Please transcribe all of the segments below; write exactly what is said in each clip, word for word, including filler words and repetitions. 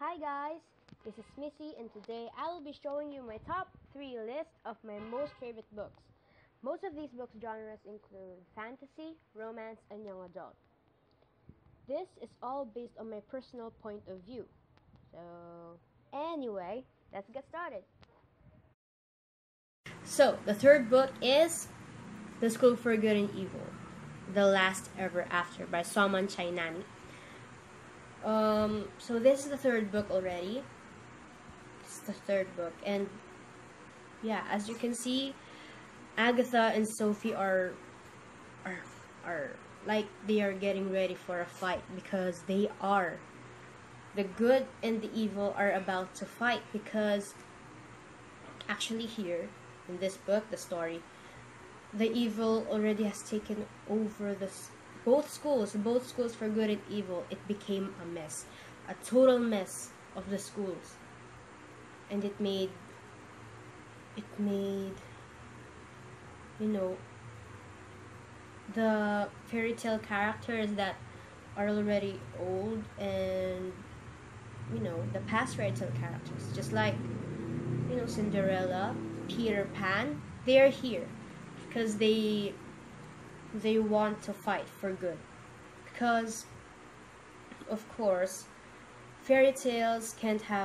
Hi guys, this is Missy and today I will be showing you my top three list of my most favorite books. Most of these books genres include fantasy, romance, and young adult. This is all based on my personal point of view. So, anyway, let's get started. So, the third book is The School for Good and Evil, The Last Ever After by Soman Chainani. Um, so this is the third book already. It's the third book, and yeah, as you can see, Agatha and Sophie are are are like they are getting ready for a fight because they are the good and the evil are about to fight because actually here in this book, the story, the evil already has taken over this both schools, both schools for good and evil. It became a mess, a total mess of the schools, and it made it made you know the fairy tale characters that are already old, and you know the past fairy tale characters, just like you know Cinderella, Peter Pan. They are here because they they want to fight for good, because of course fairy tales can't have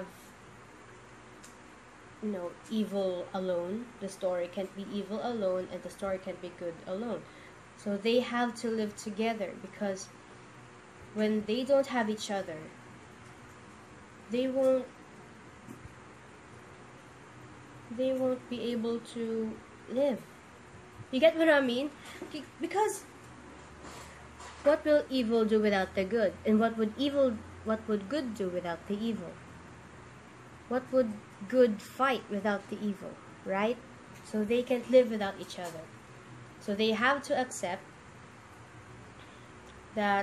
you know evil alone. The story can't be evil alone, and the story can't be good alone. So they have to live together, because when they don't have each other, they won't they won't be able to live. You get what I mean? Because what will evil do without the good? And what would evil what would good do without the evil? What would good fight without the evil, right? So they can't live without each other. So they have to accept that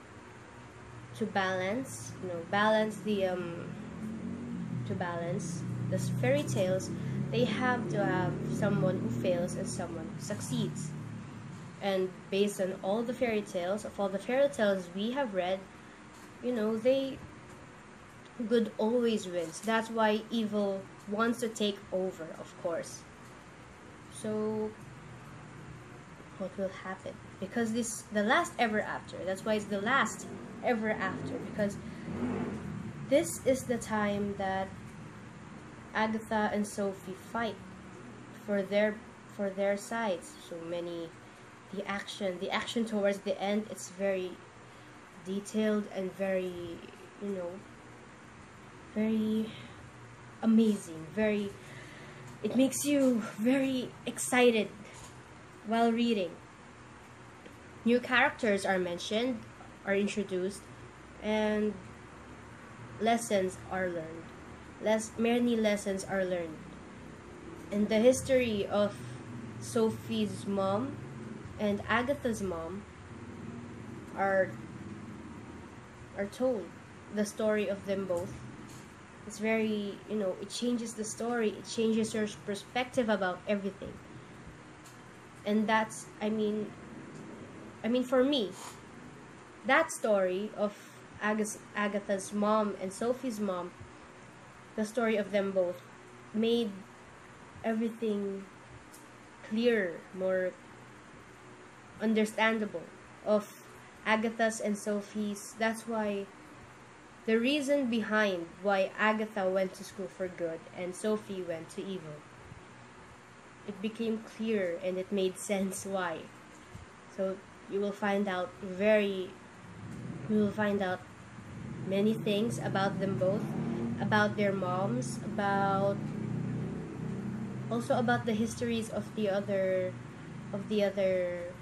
to balance, you know, balance the um to balance the fairy tales, they have to have someone who fails and someone who succeeds. And based on all the fairy tales, of all the fairy tales we have read, you know, they good always wins. That's why evil wants to take over, of course. So what will happen? Because this the last ever after. That's why it's the last ever after, because this is the time that Agatha and Sophie fight for their for their sides. So many the action the action towards the end, it's very detailed and very you know very amazing, very it makes you very excited while reading. New characters are mentioned, are introduced, and lessons are learned. Less many lessons are learned. And the history of Sophie's mom and Agatha's mom are are told. The story of them both. It's very, you know, it changes the story. It changes your perspective about everything. And that's, I mean, I mean for me, that story of Ag- Agatha's mom and Sophie's mom, the story of them both, made everything clearer, more understandable of Agatha's and Sophie's. That's why the reason behind why Agatha went to school for good and Sophie went to evil, it became clear and it made sense why. So you will find out very you will find out many things about them both, about their moms, about also about the histories of the other of the other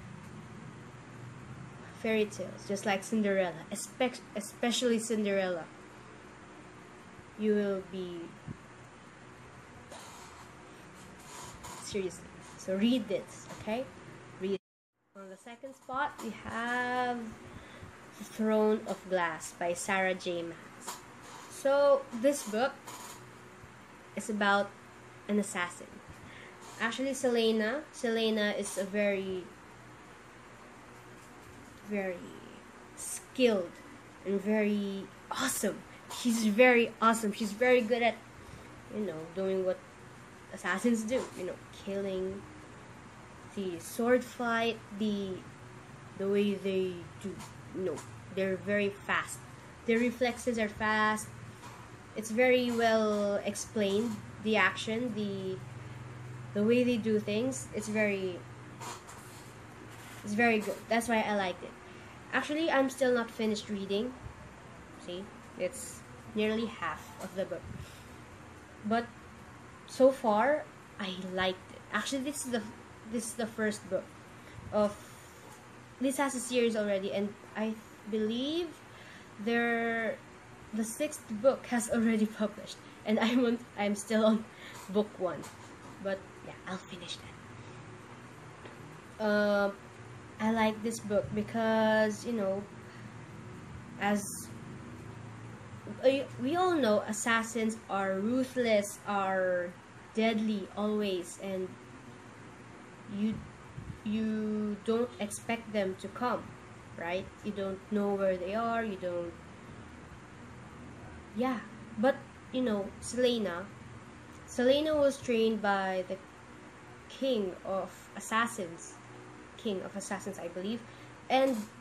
fairy tales, just like Cinderella, espe- especially Cinderella. You will be seriously. So read this, okay? Read. On the second spot, we have The Throne of Glass by Sarah J. Maas. So this book is about an assassin. Actually, Selena, Selena is a very, very skilled and very awesome she's very awesome. She's very good at, you know, doing what assassins do. You know, killing, the sword fight, the the way they do. You know, they're very fast. Their reflexes are fast. It's very well explained. The action, the the way they do things, it's very it's very good. That's why I liked it. Actually, I'm still not finished reading. See, it's nearly half of the book. But so far, I liked it. Actually, this is the this is the first book of this has a series already, and I believe there the sixth book has already published, and I'm on, I'm still on book one. But yeah, I'll finish that. Um, I like this book because, you know, as we all know, assassins are ruthless, are deadly always, and you you don't expect them to come, right? You don't know where they are. You don't. Yeah, but you know, Selena. Selena was trained by the king of assassins, king of assassins, I believe, and of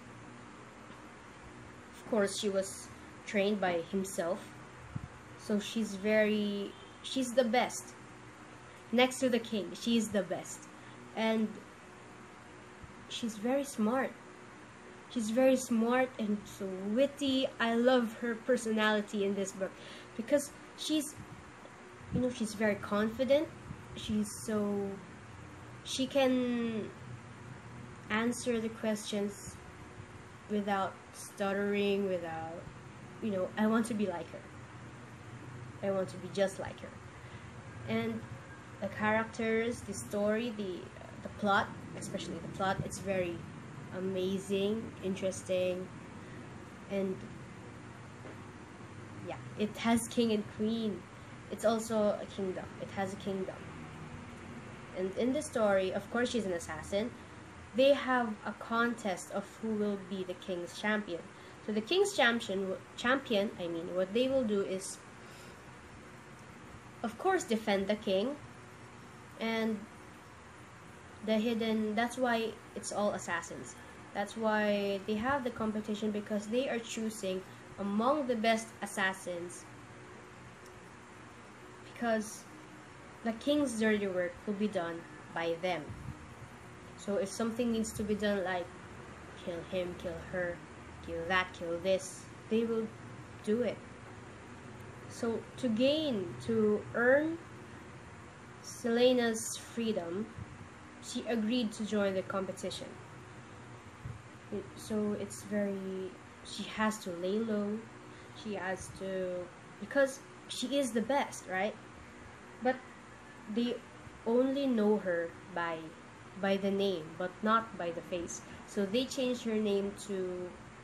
course she was trained by himself. So she's very, she's the best. Next to the king, she's the best, and she's very smart. She's very smart and so witty. I love her personality in this book because she's, you know, she's very confident. She's so, she can answer the questions without stuttering, without, you know, I want to be like her. I want to be just like her. And the characters, the story, the the plot, especially the plot, it's very amazing, interesting, and yeah, it has king and queen. It's also a kingdom. It has a kingdom. And in the story, of course, she's an assassin. They have a contest of who will be the king's champion. So the king's champion, champion, I mean, what they will do is, of course, defend the king, and the hidden. That's why it's all assassins. That's why they have the competition, because they are choosing among the best assassins, because the king's dirty work will be done by them. So if something needs to be done, like kill him, kill her, kill that, kill this, they will do it. So to gain, to earn Selena's freedom, she agreed to join the competition. It, so it's very, she has to lay low, she has to, because she is the best, right? But they only know her by by the name, but not by the face. So they changed her name to,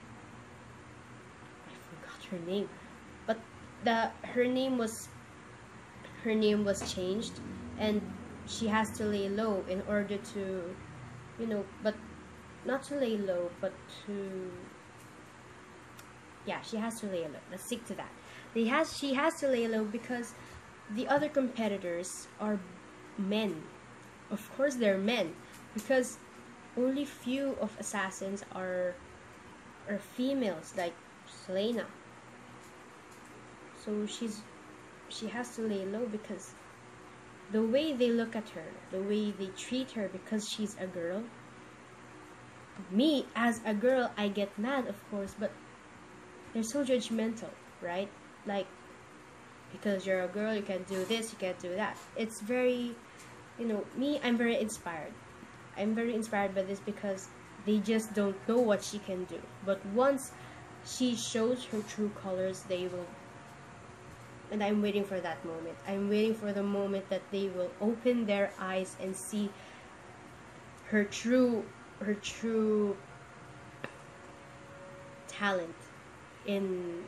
I forgot her name, but the her name was her name was changed, and she has to lay low in order to, you know, but not to lay low, but to, yeah, she has to lay low. Let's stick to that. They has she has to lay low because the other competitors are men. Of course, they're men, because only few of assassins are are females, like Selena. So she's she has to lay low because the way they look at her, the way they treat her, because she's a girl. Me, as a girl, I get mad, of course, but they're so judgmental, right? Like, because you're a girl, you can't do this, you can't do that. It's very, you know, me, I'm very inspired. I'm very inspired by this because they just don't know what she can do. But once she shows her true colors, they will, and I'm waiting for that moment. I'm waiting for the moment that they will open their eyes and see her true, her true talent in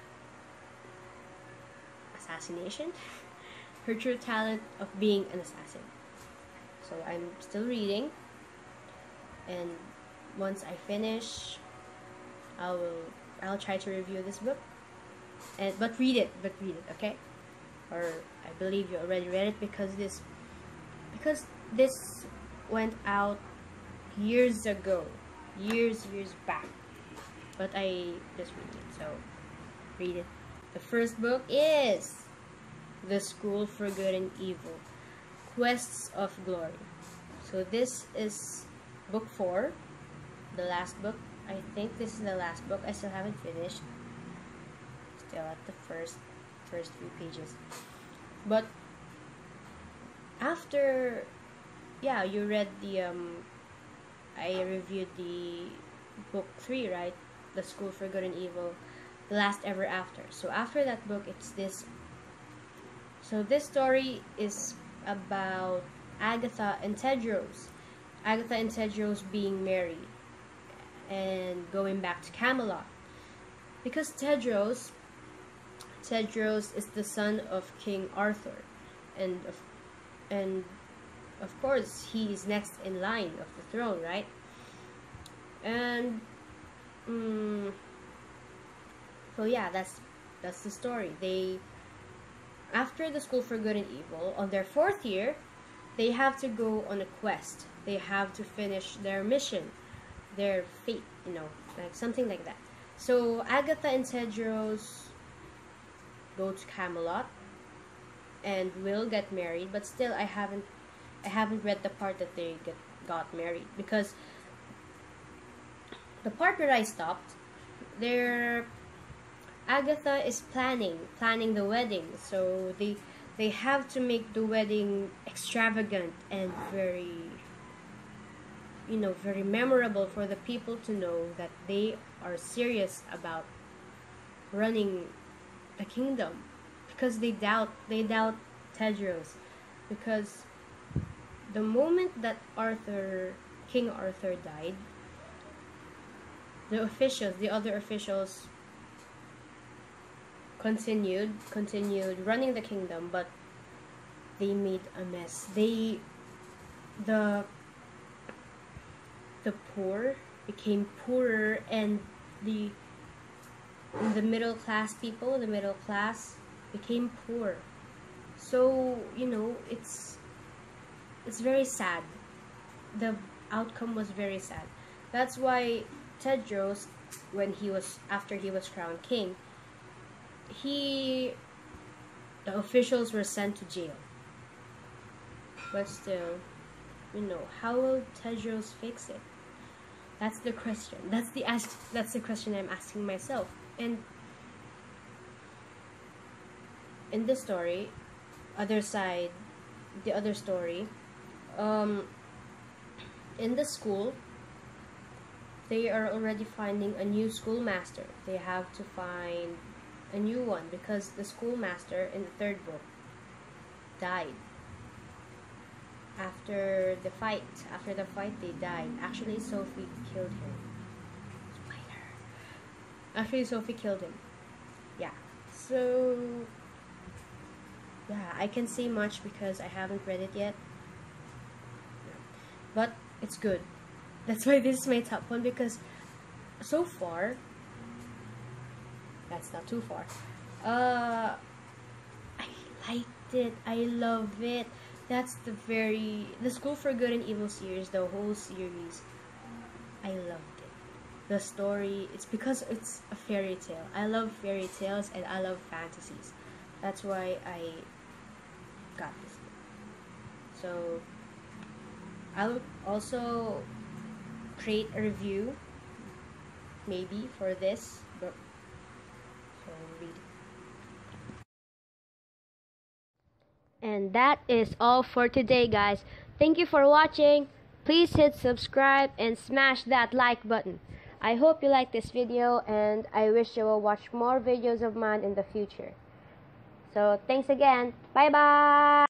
assassination, her true talent of being an assassin. So I'm still reading, and once I finish, I will I'll try to review this book. and but read it, but read it, okay? Or I believe you already read it because this because this went out years ago, years years back. But I just read it, so read it. The first book is The School for Good and Evil, Quests of Glory. So this is book four, the last book. I think this is the last book. I still haven't finished. Still at the first first few pages. But after, yeah, you read the um I reviewed the book three, right? The School for Good and Evil, The Last Ever After. So after that book, it's this. So this story is about Agatha and Tedros. Agatha and Tedros being married and going back to Camelot. Because Tedros, Tedros is the son of King Arthur, and of, and of course he is next in line of the throne, right? And mm, so yeah, that's that's the story. They, after the School for Good and Evil, on their fourth year, they have to go on a quest. They have to finish their mission, their fate, you know, like something like that. So Agatha and Tedros go to Camelot and will get married, but still I haven't I haven't read the part that they get got married, because the part where I stopped, there Agatha is planning planning the wedding. So they they have to make the wedding extravagant and very, you know, very memorable for the people to know that they are serious about running the kingdom, because they doubt they doubt Tedros, because the moment that Arthur King Arthur died, the officials, the other officials continued continued running the kingdom, but they made a mess. They the the poor became poorer, and the the middle class people, the middle class became poor. So, you know, it's it's very sad. The outcome was very sad. That's why Tedros, when he was after he was crowned king, he the officials were sent to jail. But still, you know, how will Tedros fix it? That's the question. That's the ask. That's the question I'm asking myself. And in this story, other side, the other story, um, in the school, they are already finding a new schoolmaster. They have to find a new one because the schoolmaster in the third book died. After the fight, after the fight, they died. Actually, Sophie killed him. Spoiler. Actually, Sophie killed him. Yeah. So, yeah, I can say much because I haven't read it yet. But it's good. That's why this is my top one, because so far, that's not too far. Uh, I liked it. I love it. That's the very the School for Good and Evil series, the whole series. I loved it. The story, it's because it's a fairy tale. I love fairy tales and I love fantasies. That's why I got this book. So I'll also create a review maybe for this book. So read it. And that is all for today, guys. Thank you for watching. Please hit subscribe and smash that like button. I hope you like this video, and I wish you will watch more videos of mine in the future. So thanks again. Bye bye.